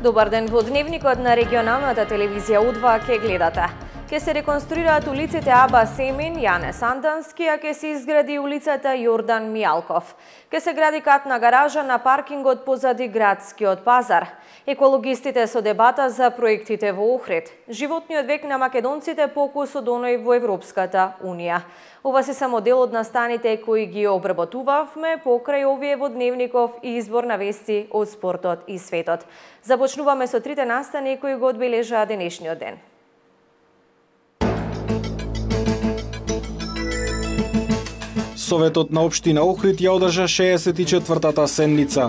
Добар ден, во дневникот на регионалната телевизија У2 ке гледате. Ке се реконструираат улиците Аба Семин, Јане Сандански, а ке се изгради улицата Јордан Мијалков. Ке се гради катна гаража на паркингот позади градскиот пазар. Екологистите со дебата за проектите во Охрид. Животниот век на македонците покус од оној во Европската Унија. Ова се само дел од настаните кои ги обработувавме покрај овие во дневников и избор на вести од спортот и светот. Започнуваме со трите настани кои го одбележаа денешниот ден. Советот на општина Охрид ја одржа 64-та седница.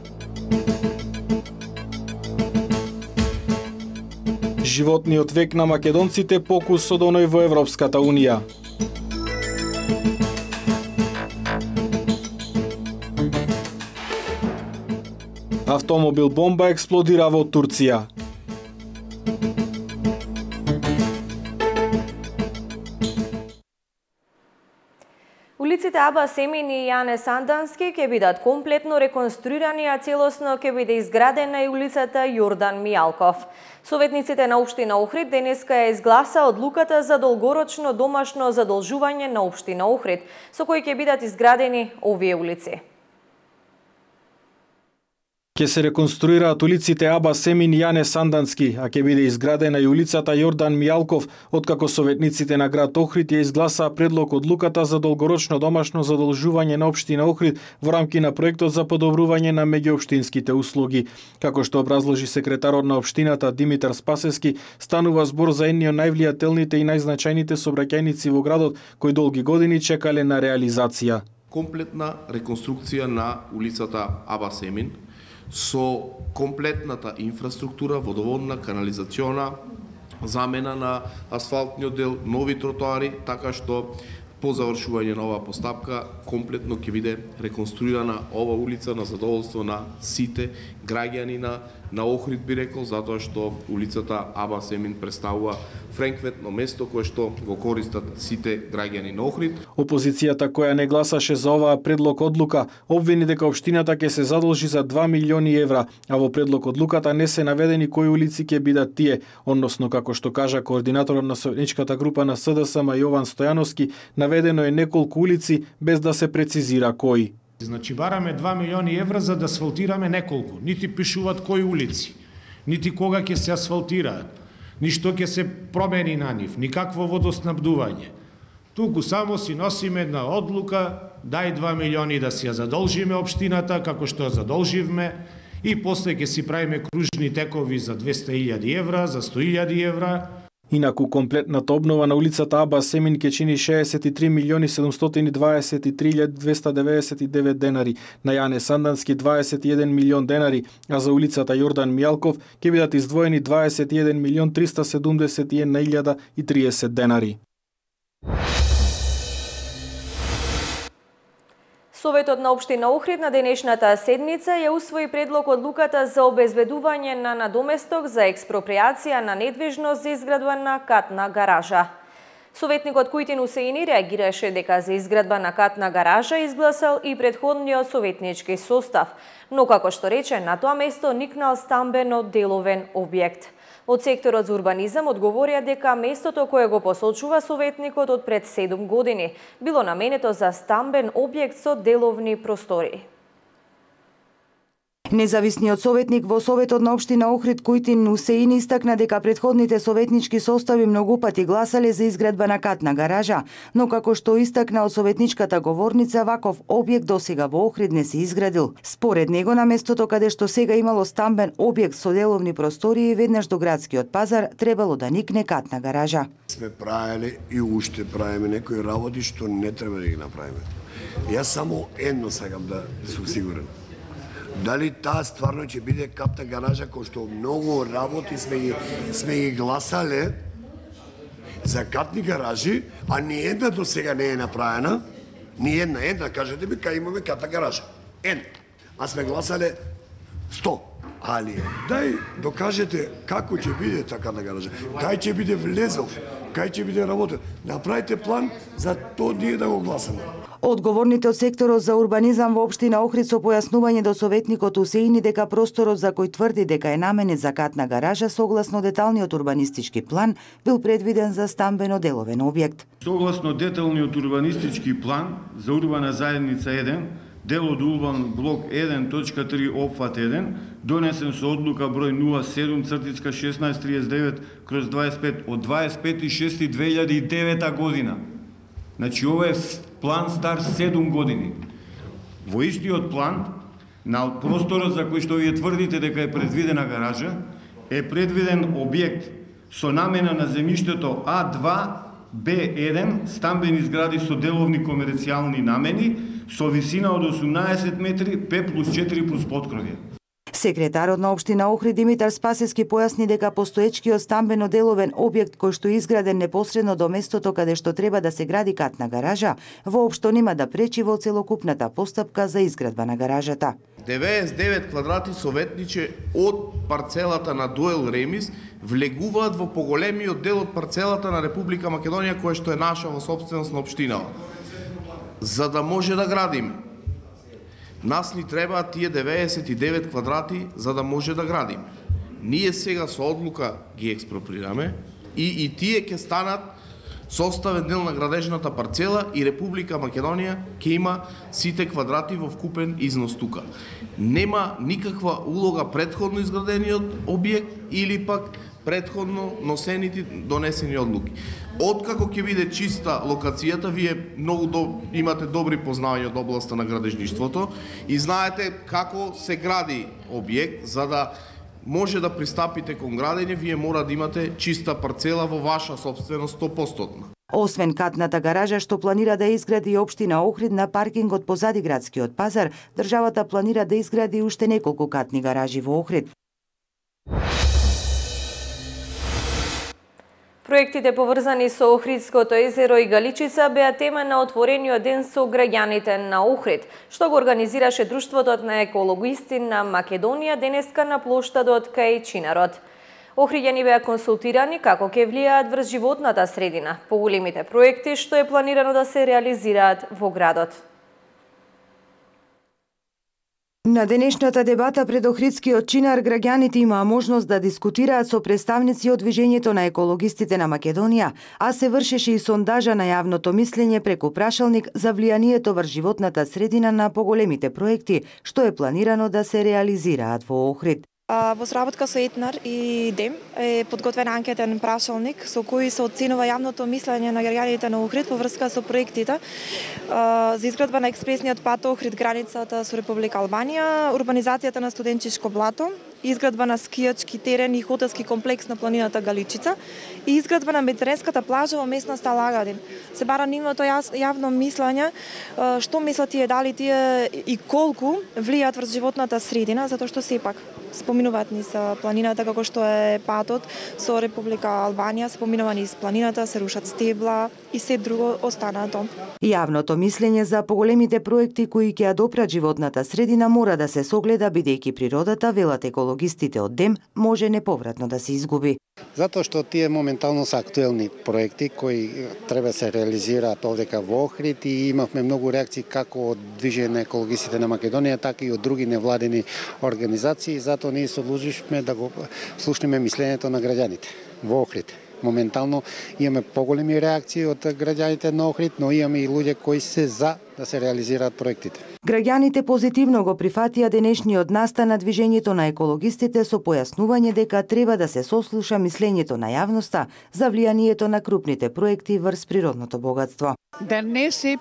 Животниот век на македонците покус од оној во Европската Унија. Автомобил бомба експлодира во Турција. Улиците Аба Семин и Јане Сандански ќе бидат комплетно реконструирани, а целосно ќе биде изградена и улицата Јордан Мијалков. Советниците на општина Охрид денеска ја изгласа одлуката за долгорочно домашно задолжување на општина Охрид, со кој ќе бидат изградени овие улици. Ке се реконструираат улиците Аба Семин и Јане Сандански, а ке биде изградена и улицата Јордан Мијалков, откако советниците на град Охрид ја изгласаа предлог одлуката за долгорочно домашно задолжување на општина Охрид во рамки на проектот за подобрување на меѓуопштинските услуги. Како што образложи секретарот на општината Димитар Спасевски, станува збор за едни од највлијателните и најзначајните сообраќајници во градот кои долги години чекале на реализација. Комплетна реконструкција на улицата Аба Семин со комплетната инфраструктура, водоводна, канализациона, замена на асфалтниот дел, нови тротоари, така што по завршување на оваа постапка комплетно ќе биде реконструирана ова улица на задоволство на сите граѓани на Охрид, би рекол, затоа што улицата Аба Семин представува френкветно место кое што го користат сите граѓани на Охрид. Опозицијата која не гласаше за оваа предлог одлука обвини дека општината ќе се задолжи за 2 милиони евра, а во предлог одлуката не се наведени кои улици ќе бидат тие, односно како што кажа координаторот на советничката група на СДСМ Јован Стојановски, наведено е неколку улици без да се прецизира кои. Значи бараме 2 милиони евра за да асфалтираме неколку. Нити пишуваат кои улици, нити кога ќе се асфалтираат, ни што ќе се промени на нив, никакво водоснабдување. Туку само си носиме една одлука, дај 2 милиони да си ја задолжиме општината, како што ја задолживме, и после ќе си правиме кружни текови за 200.000 евра, за 100.000 евра. Инаку комплетната обнова на улицата Аба Семин ќе чини 63.723.299 денари, на Јане Сандански 21 милион денари, а за улицата Јордан Мијалков ќе бидат издвоени 21.371.030 денари. Советот на општина Охрид на денешната седница ја усвои предлог одлуката за обезбедување на надоместок за експроприација на недвижност за изградба на катна гаража. Советникот Кујтин Усеини реагираше дека за изградба на катна гаража изгласал и претходниот советнички состав, но како што рече, на тоа место никнал стамбено деловен објект. Од секторот за урбанизам одговорија дека местото кое го посочува советникот од пред 7 години било наменето за стамбен објект со деловни простори. Независниот советник во Советот на општина Охрид Кујтин Усеини истакна дека претходните советнички состави многу пати гласале за изградба на катна гаража, но како што истакна од советничката говорница, ваков објект досега во Охрид не се изградил. Според него, на местото каде што сега имало стамбен објект со деловни простории веднаш до градскиот пазар, требало да никне катна гаража. Сме правеле и уште правиме некои работи што не треба да ги направиме. Јас само едно сакам да сум сигурен. Дали таа стварно ќе биде катна гаража, кој што многу работи сме ги гласале за катни гаражи, а ни една до сега не е направена, ни една, кажете ми, кај имаме катна гаража. Една. А сме гласале 100. Али, дај докажете како ќе биде таката гаража, кај ќе биде влезов, кај ќе биде работен. Направите план за тоа ние да го гласаме. Одговорните од секторот за урбанизам во општина Охрид со појаснување до советникот Усеини дека просторот за кој тврди дека е наменет за катна гаража согласно деталниот урбанистички план бил предвиден за стамбено деловен објект. Согласно деталниот урбанистички план за урбана заедница 1, дел од урбан блок 1.3 опфат 1, донесен со одлука број 07.1639/25 од 25.6.2009 година. Значи, ова е план стар 7 години. Во истиот план, на просторот за кој што вие тврдите дека е предвидена гаража, е предвиден објект со намена на земјиштето А2, Б1, стамбени згради со деловни комерцијални намени, со висина од 18 метри, П+4 подкровје. Секретарот на општина Охрид Димитар Спасевски појасни дека постоечкиот стамбено деловен објект кој што е изграден непосредно до местото каде што треба да се гради катна гаража, воопшто нема да пречи во целокупната постапка за изградба на гаражата. 99 квадрати советниче од парцелата на Дуел Ремис влегуваат во поголемиот дел од парцелата на Република Македонија која што е наша во собственост на општина. За да може да градиме, нас ни требаат тие 99 квадрати за да може да градиме. Ние сега со одлука ги експроприираме и тие ќе станат составен дел на градежната парцела и Република Македонија ќе има сите квадрати во вкупен износ тука. Нема никаква улога претходно изградениот објект или пак претходно носените донесени одлуки. Откако ќе биде чиста локацијата, вие многу имате добри познавања од областа на градежништвото и знаете како се гради објект. За да може да пристапите кон градење, вие мора да имате чиста парцела во ваша собственост 100%. Освен катната гаража што планира да изгради и општина Охрид на паркингот позади градскиот пазар, државата планира да изгради уште неколку катни гаражи во Охрид. Проектите поврзани со Охридското езеро и Галичица беа тема на отворениот ден со граѓаните на Охрид, што го организираше Друштвото на екологисти на Македонија денеска на плоштадот кај Чинарот. Охриѓани беа консултирани како ќе влијаат врз животната средина, поголемите проекти што е планирано да се реализираат во градот. На денешната дебата пред Охридскиот Чинар граѓаните имаа можност да дискутираат со представници од Движењето на екологистите на Македонија, а се вршеше и сондажа на јавното мислење преку прашалник за влијанието врз животната средина на поголемите проекти што е планирано да се реализираат во Охрид. Во сработка со Етнар и ДЕМ е подготвен анкетен прашалник со кој се оценува јавното мислење на граѓаните на Охрид во врска со проектите за изградба на експресниот пат Охрид границата со Република Албанија, урбанизацијата на Студенчишко блато, изградба на скијачки терен и хотелски комплекс на планината Галичица и изградба на медитеренската плажа во местноста Лагадин. Се бара нивното јавно мислење, што мислат тие, дали тие и колку влијаат врз животната средина, затоа што сепак споминуваат ни за планината како што е патот со Република Албанија, споминува ни за планината, се рушат стебла и се друго останато. Јавното мислење за поголемите проекти кои ќе ја допрат животната средина мора да се согледа бидејќи природата, велат екологистите од ДЕМ, може неповратно да се изгуби. Затоа што тие моментално се актуелни проекти кои треба се реализираат овдека во Охрид и имавме многу реакции како од Движење на екологистите на Македонија, така и од други невладини организации, затоа ние се одлучивме да го слушнеме мислењето на граѓаните во Охрид. Моментално имаме поголеми реакции од граѓаните на Охрид, но имаме и луѓе кои се за да се реализираат проектите. Граѓаните позитивно го прифатија денешниот настан на Движењето на екологистите со појаснување дека треба да се сослуша мислењето на јавноста за влијанието на крупните проекти врз природното богатство. Да не се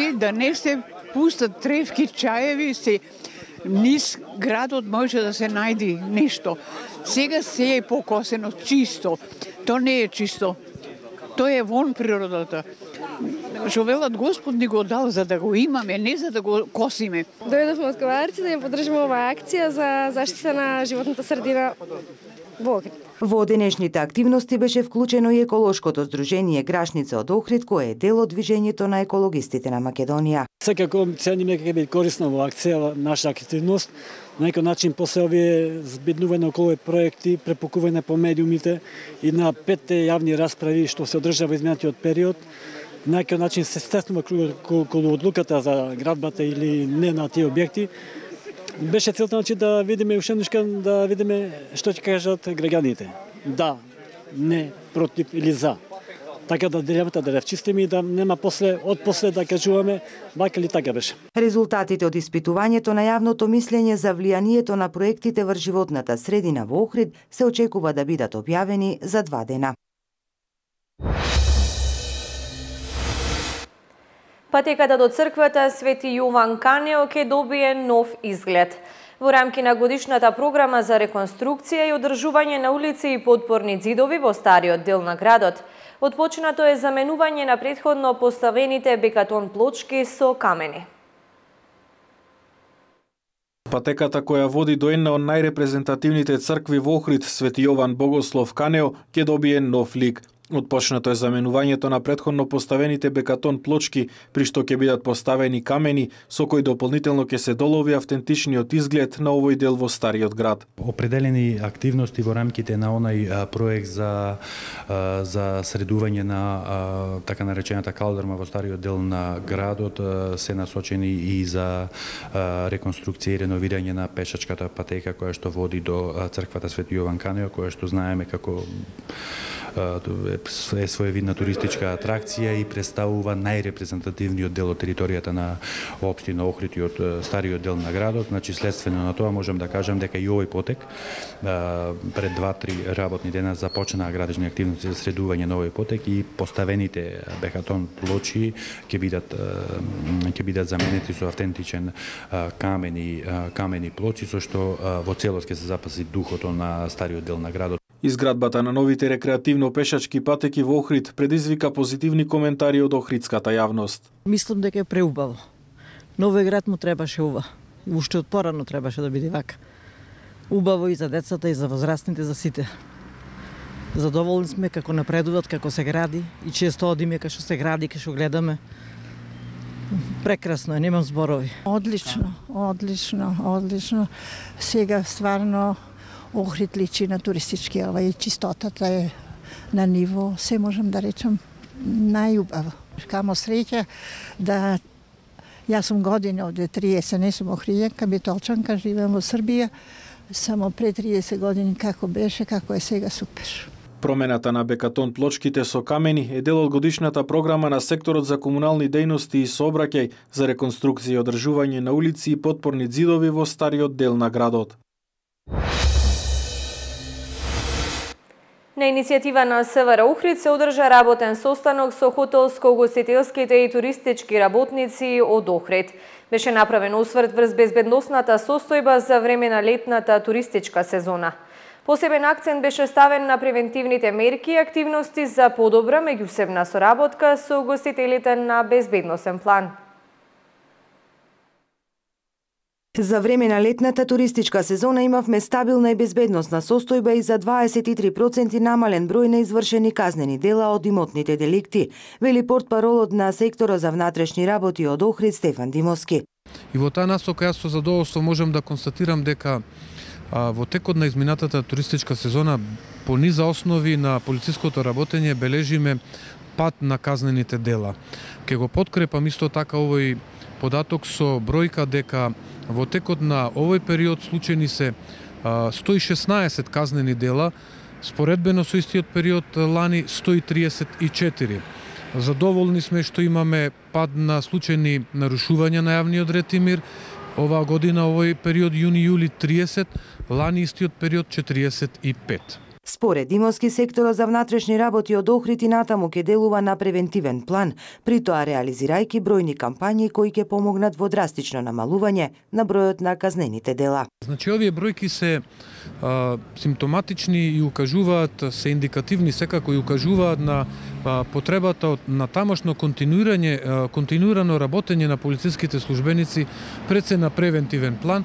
пустат тревки, чаеви, низ градот може да се најди нешто. Сега се е покосено чисто. То не е чисто. Тоа е вон природата. Што велат Господ ни го дал за да го имаме, не за да го косиме. Дојдовме од Коварци да ја поддржиме оваа акција за заштита на животната средина во Охрид. Во денешните активности беше вклучено и еколошкото здружение Грашница од Охрид, кое е дел од движењето на екологистите на Македонија. Секако ценим дека ќе биде корисна во акција наша активност. На некој начин после овие збиднување околу проекти, препукување по медиумите и на 5 јавни расправи што се одржа во изминатиот период, на некој начин се стеснува околу одлуката за градбата или не на тие објекти. Беше целта да видиме ушеднашка, да видиме што ќе кажат граѓаните. Да, не, против или за. Така да дилемата да ревчистиме и да нема после да кажуваме вака или така беше. Резултатите од испитувањето на јавното мислење за влијанието на проектите врз животната средина во Охрид се очекува да бидат објавени за 2 дена. Патеката до црквата Свети Јован Канео ќе добие нов изглед. Во рамки на годишната програма за реконструкција и одржување на улици и подпорни ѕидови во стариот дел на градот, отпочнато е заменување на претходно поставените бекатон плочки со камени. Патеката која води до една од најрепрезентативните цркви во Охрид, Свети Јован Богослов Канео, ќе добие нов лик. Отпочнато е заменувањето на претходно поставените бекатон плочки, при што ќе бидат поставени камени, со кои дополнително ќе се долови автентичниот изглед на овој дел во стариот град. Определени активности во рамките на онај проект за средување на така наречената калдрма во стариот дел на градот се насочени и за реконструкција и реновирање на пешачката патека која што води до црквата Свети Јован Канео, која што знаеме како е своевидна туристичка атракција и представува најрепрезентативниот дел од територијата на општина Охрид и од стариот дел на градот. Значи, следствено на тоа можам да кажам дека и овој потек пред 2-3 работни дена започнаа градежни активности за средување на овој потек и поставените бекатон плочи ќе бидат заменети со автентичен камени плочи, со што во целост ќе се запази духото на стариот дел на градот. Изградбата на новите рекреативно-пешачки патеки во Охрид предизвика позитивни коментари од охридската јавност. Мислам дека е преубаво. Новиот град му требаше ова. И уште од порано требаше да биде вака. Убаво и за децата, и за возрастните, за сите. Задоволни сме како напредуваат, како се гради и често одиме кај што се гради, кај што гледаме. Прекрасно е, немам зборови. Одлично. Сега стварно Охрид личи на туристички, и чистотата е на ниво, се можам да речам, најубаво. Камо среќа да јас сум години овде 30, не сум охријанка, битолчанка, живеам во Србија, само пред 30 години како беше, како е сега, супер. Промената на бекатон плочките со камени е дел од годишната програма на секторот за комунални дејности и сообраќај за реконструкција и одржување на улици и подпорни ѕидови во стариот дел на градот. На иницијатива на СВР Охрид се одржа работен состанок со хотелско-угостителските и туристички работници од Охрид. Беше направен осврт врз безбедносната состојба за време на летната туристичка сезона. Посебен акцент беше ставен на превентивните мерки и активности за подобра меѓусебна соработка со угостителите на безбедносен план. За време на летната туристичка сезона имавме стабилна и безбедносна состојба и за 23% намален број на извршени казнени дела од имотните деликти, вели портпаролот на секторот за внатрешни работи од Охрид Стефан Димовски. И во таа насока јас со задоволство можам да констатирам дека во текот на изминатата туристичка сезона по низа основи на полициското работење бележиме пат на казнените дела. Ке го подкрепам исто така овој податок со бројка дека во текот на овој период случени се 116 казнени дела, споредбено со истиот период лани 134. Задоволни сме што имаме пад на случајни нарушувања на јавниот ред и мир. Оваа година, овој период јуни-јули 30, лани истиот период 45. Според Димовски, секторот за внатрешни работи од Охрид и натаму ќе делува на превентивен план, при тоа реализирајќи бројни кампањи кои ќе помогнат во драстично намалување на бројот на казнените дела. Значи, овие бројки се симптоматични и укажуваат, се индикативни секако и укажуваат на потребата на тамошно континуирано работење на полициските службеници пред се на превентивен план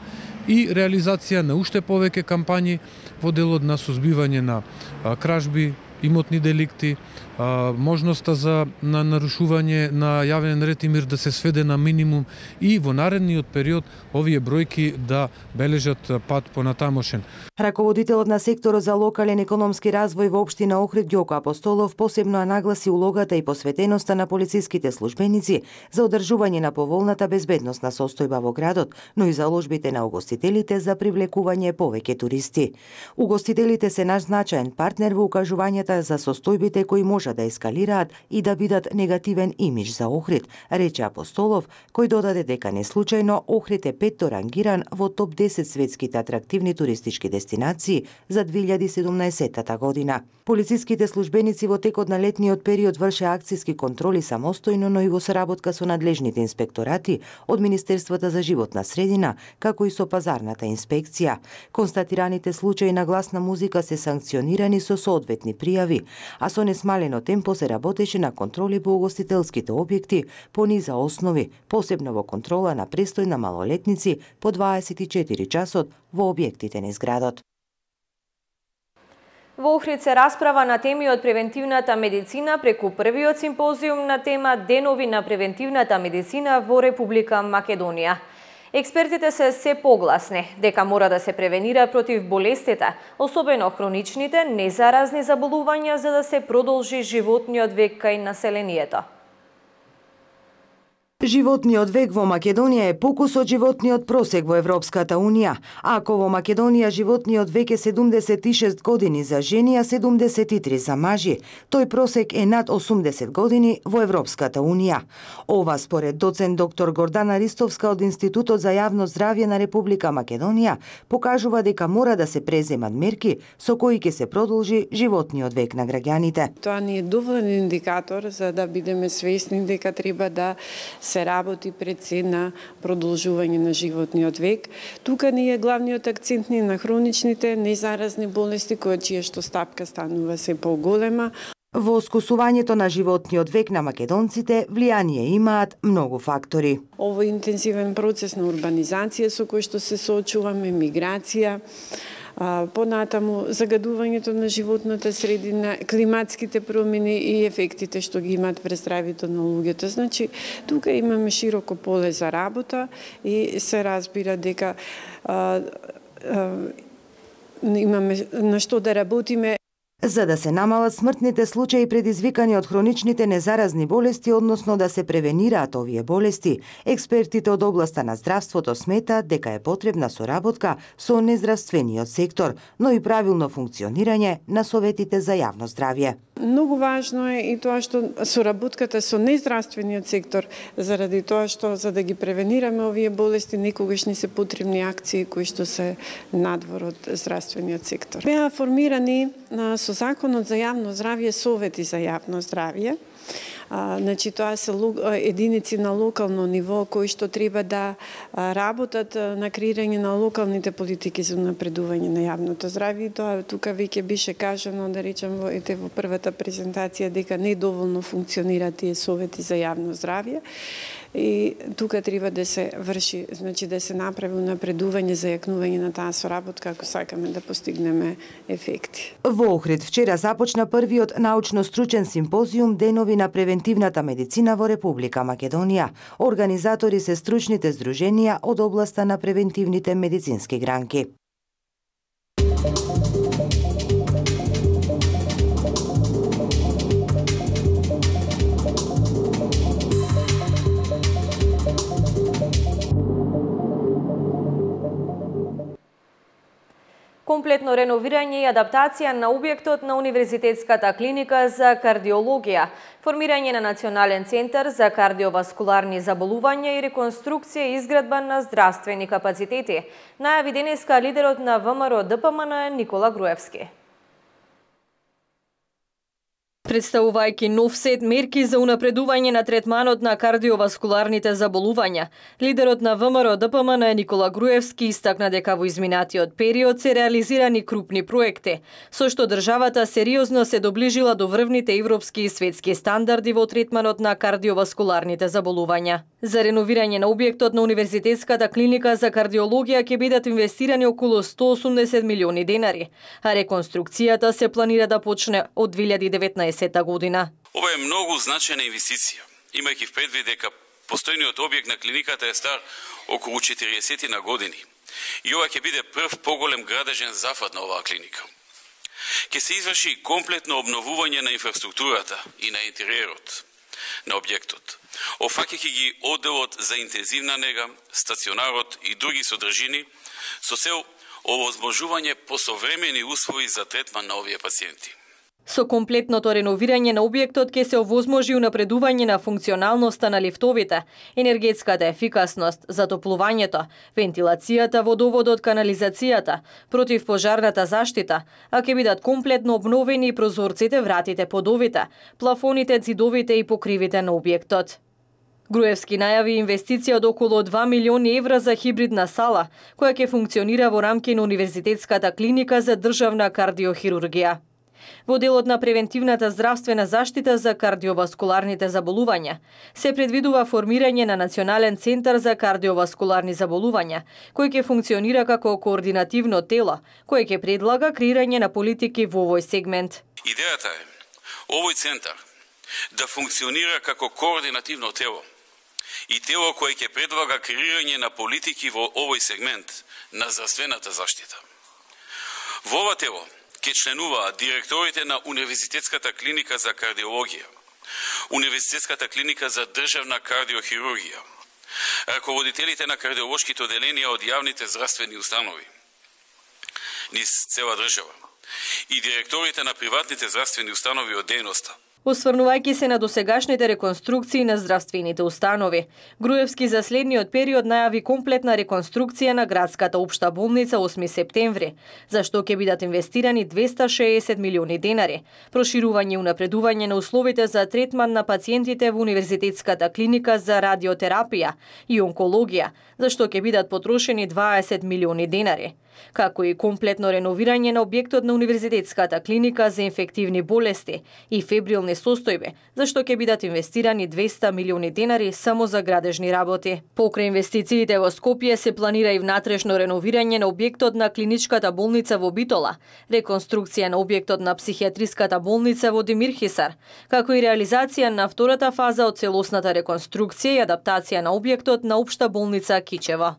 и реализација на уште повеќе кампањи во делот на сузбивање на кражби, имотни деликти, можноста за нарушување на јавен ред и мир да се сведе на минимум и во наредниот период овие бројки да бележат пат понатамошен. Раководителот на секторот за локален економски развој во општина Охрид Ѓоко Апостолов посебно нагласи улогата и посветеноста на полициските службеници за одржување на поволната безбедносна состојба во градот, но и заложбите на угостителите за привлекување повеќе туристи. Угостителите се наш значаен партнер во укажувањата за состојбите кои може да ескалираат и да бидат негативен имидж за Охрид, рече Апостолов, кој додаде дека не случајно Охрид е петто рангиран во топ 10 светските атрактивни туристички дестинации за 2017 година. Полициските службеници во текот на летниот период врше акциски контроли самостојно, но и во соработка со надлежните инспекторати од Министерството за животна средина, како и со пазарната инспекција. Констатираните случаи на гласна музика се санкционирани со соодветни пријави, а со несмалено темпо се работеше на контроли по угостителските објекти по низа основи, посебно во контрола на престој на малолетници по 24 часот во објектите низ градот. Во Охрид се расправа на теми од превентивната медицина преку првиот симпозиум на тема Денови на превентивната медицина во Република Македонија. Експертите се погласни дека мора да се превенира против болестите, особено хроничните, незаразни заболувања, за да се продолжи животниот век кај населението. Животниот век во Македонија е покус од животниот просек во Европската Унија. Ако во Македонија животниот век е 76 години за жени, а 73 за мажи, тој просек е над 80 години во Европската Унија. Ова според доцент доктор Гордана Ристовска од Институтот за јавно здравје на Република Македонија покажува дека мора да се преземат мерки со кои ќе се продолжи животниот век на граѓаните. Тоа не е доволен индикатор за да бидеме свесни дека треба да се работи пред се на продолжување на животниот век. Тука не е главниот акцент на хроничните незаразни болести, чија што стапка станува се поголема. Во скусувањето на животниот век на македонците влијание имаат многу фактори. Овој интензивен процес на урбанизација со кој што се соочуваме, миграција, понатаму загадувањето на животната средина, климатските промени и ефектите што ги имаат врз здравјето на луѓето. Значи, тука имаме широко поле за работа и се разбира дека имаме на што да работиме. За да се намалат смртните случаи предизвикани од хроничните незаразни болести, односно да се превенираат овие болести, експертите од областа на здравството сметаат дека е потребна соработка со нездравствениот сектор, но и правилно функционирање на советите за јавно здравје. Многу важно е и тоа што соработката со нездравствениот сектор, заради тоа што за да ги превенираме овие болести некогаш не се потребни акции кои што се надвор од здравствениот сектор. Беа формирани со Законот за јавно здравје совети за јавно здравје. Значи, тоа се единици на локално ниво кои што треба да работат на креирање на локалните политики за напредување на јавното здравје. Тоа тука веќе беше кажано, да речем, во првата презентација дека недоволно функционираат тие совети за јавно здравје. И тука треба да се врши, значи да се направи напредување за јакнување на таа соработка ако сакаме да постигнеме ефекти. Во Охрид вчера започна првиот научно-стручен симпозиум Денови на превентивната медицина во Република Македонија. Организатори се стручните здруженија од областа на превентивните медицински гранки. Комплетно реновирање и адаптација на објектот на Универзитетската клиника за кардиологија, формирање на Национален центар за кардиоваскуларни заболувања и реконструкција и изградба на здравствени капацитети, најави денеска лидерот на ВМРО ДПМН Никола Груевски. Представувајќи нов сет мерки за унапредување на третманот на кардиоваскуларните заболувања, лидерот на ВМРО ДПМН Никола Груевски истакна дека во изминатиот период се реализирани крупни проекти, со што државата сериозно се доближила до врвните европски и светски стандарди во третманот на кардиоваскуларните заболувања. За реновирање на објектот на Универзитетската клиника за кардиологија ќе бидат инвестирани околу 180 милиони денари, а реконструкцијата се планира да почне од 2019 година. Ова е многу значајна инвестиција, имајќи в предвид дека постојниот објект на клиниката е стар околу 40 на години. И ова ќе биде прв поголем градежен зафат на оваа клиника. Ќе се изврши комплетно обновување на инфраструктурата и на интериерот на објектот, офаќајќи ги одделот за интензивна нега, стационарот и други содржини, со цел овозможување посовремени услови за третман на овие пациенти. Со комплетното реновирање на објектот ќе се овозможи унапредување на функционалноста на лифтовите, енергетската ефикасност, затоплувањето, вентилацијата, водоводот, канализацијата, противпожарната заштита, а ќе бидат комплетно обновени и прозорците, вратите, подовите, плафоните, ѕидовите и покривите на објектот. Груевски најави инвестиција од околу 2 милиони евра за хибридна сала, која ќе функционира во рамки на Универзитетската клиника за државна кардиохирургија. Во делот на превентивната здравствена заштита за кардиоваскуларните заболувања се предвидува формирање на Национален центар за кардиоваскуларни заболувања, кој ќе функционира како координативно тело, кој ќе предлага креирање на политики во овој сегмент. Идејата е овој центар да функционира како координативно тело и тело кој ќе предлага креирање на политики во овој сегмент на здравствената заштита. Во ова тело ќе членуваат директорите на Универзитетската клиника за кардиологија, Универзитетската клиника за државна кардиохирургија, раководителите на кардиолошките оделенија од јавните здравствени установи низ цела држава и директорите на приватните здравствени установи од дејноста. Осврнувајќи се на досегашните реконструкции на здравствените установи, Груевски за следниот период најави комплетна реконструкција на градската општа болница 8 септември, за што ќе бидат инвестирани 260 милиони денари, проширување и унапредување на условите за третман на пациентите во Универзитетската клиника за радиотерапија и онкологија, за што ќе бидат потрошени 20 милиони денари, како и комплетно реновирање на објектот на Универзитетската клиника за инфективни болести и фебрилни состојби, за што ќе бидат инвестирани 200 милиони денари само за градежни работи. Покрај инвестициите во Скопје се планира и внатрешно реновирање на објектот на клиничката болница во Битола, реконструкција на објектот на психијатриската болница во Демирхисар, како и реализација на втората фаза од целосната реконструкција и адаптација на објектот на општа болница Кичево.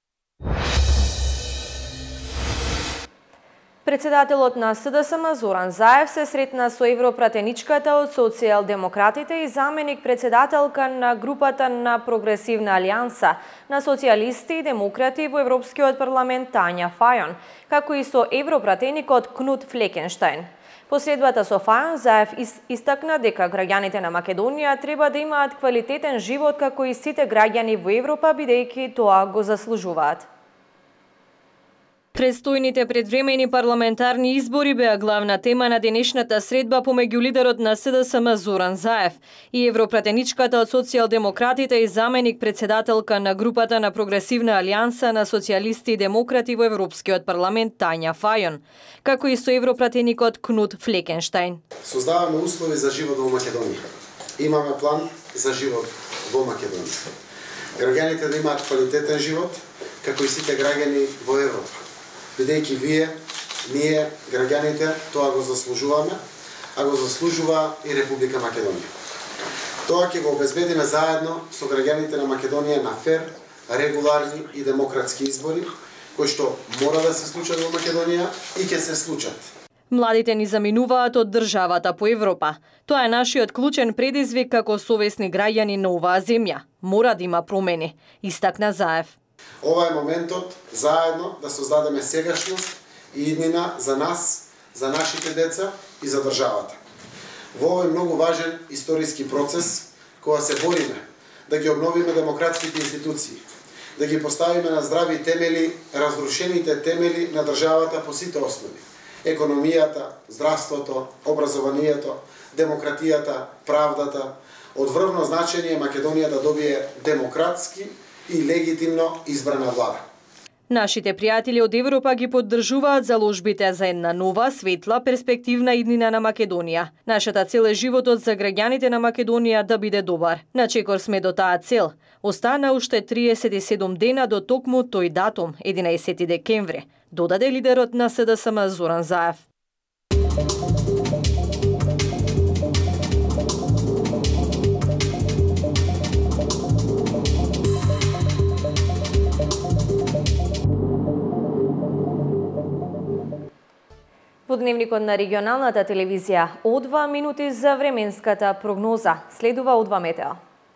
Председателот на СДСМ Зоран Заев се сретна со европратеничката од социјалдемократите и заменик председателка на групата на Прогресивна алијанса на социјалисти и демократи во Европскиот парламент Тања Фајон, како и со европратеникот Кнут Флекенштајн. По средбата со Фајон, Заев истакна дека граѓаните на Македонија треба да имаат квалитетен живот како и сите граѓани во Европа, бидејќи тоа го заслужуваат. Предстојните предвремени парламентарни избори беа главна тема на денешната средба помеѓу лидерот на СДСМ Зоран Заев и европратеничката од социјалдемократите и заменик председателка на групата на Прогресивна алијанса на социјалисти и демократи во Европскиот парламент Тања Фајон, како и со европратеникот Кнут Флекенштајн. Создаваме услови за живот во Македонија. Имаме план за живот во Македонија. Граѓаните да имаат квалитетен живот, како и сите граѓани во Европа. Бидејќи ние, граѓаните, тоа го заслужуваме, а го заслужува и Република Македонија. Тоа ќе го обезбедиме заедно со граѓаните на Македонија на фер, регуларни и демократски избори, кои што мора да се случат во Македонија и ќе се случат. Младите ни заминуваат од државата по Европа. Тоа е нашиот клучен предизвик како совесни граѓани на оваа земја. Мора да има промени, истакна Заев. Ова е моментот заедно да создадеме сегашност и иднина за нас, за нашите деца и за државата. Во овој многу важен историски процес, кога се бориме да ги обновиме демократските институции, да ги поставиме на здрави темели разрушените темели на државата по сите основи. економијата, здравството, образованието, демократијата, правдата. Од врвно значење Македонија да добие демократски и легитимно избрана влада. Нашите пријатели од Европа ги поддржуваат заложбите за една нова, светла, перспективна иднина на Македонија. Нашата цел е животот за граѓаните на Македонија да биде добар. На чекор сме до таа цел. Остана уште 37 дена до токму тој датум, 11 декември, додаде лидерот на СДСМ Зоран Заев. Во дневникот на регионалната телевизија О2 минути за временската прогноза. Следува О2 метео.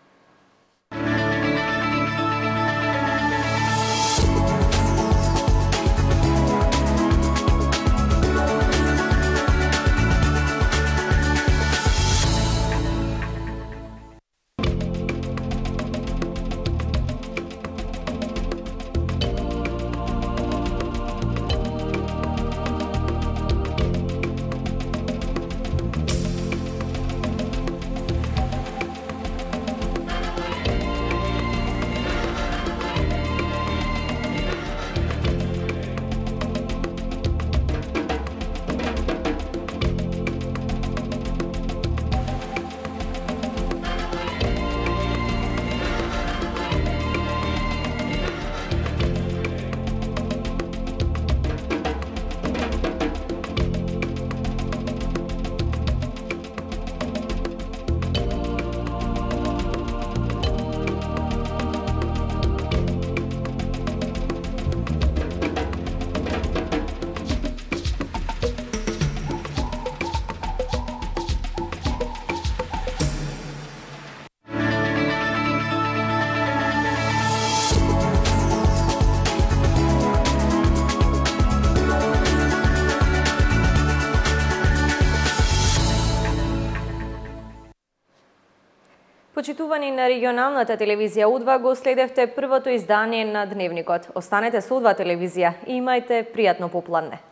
Почитувани на регионалната телевизија О2 го следевте првото издание на Дневникот. Останете со О2 телевизија и имајте пријатно попладне.